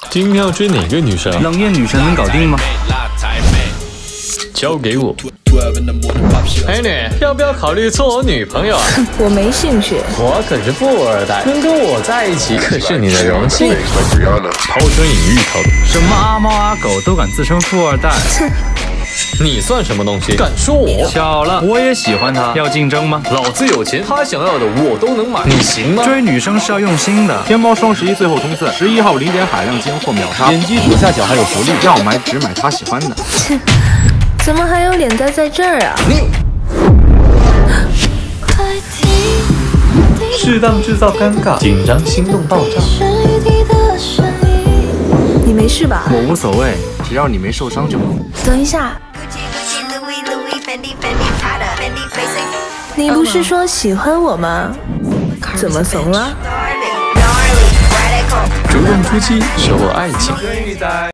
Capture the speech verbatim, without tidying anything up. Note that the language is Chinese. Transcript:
今天要追哪个女生？ 冷艳女神能搞定吗？ 交给我。美女，要不要考虑做我女朋友啊？ 我没兴趣。 我可是富二代，能跟我在一起可是你的荣幸。抛砖引玉套路。 什么阿猫阿狗都敢自称富二代？ 你算什么东西？敢说我？ 巧了，我也喜欢他。要竞争吗？ 老子有钱，他想要的我都能买，你行吗？ 追女生是要用心的。 天猫双十一最后冲刺，十一号零点海量尖货秒杀，点击左下角还有福利，要买只买他喜欢的。 怎么还有脸在在这儿啊？ 你适当制造尴尬，紧张心动爆炸。 你没事吧？ 我无所谓，只要你没受伤就好。 等一下，你不是说喜欢我吗？怎么怂了？ 主动出击，收获爱情。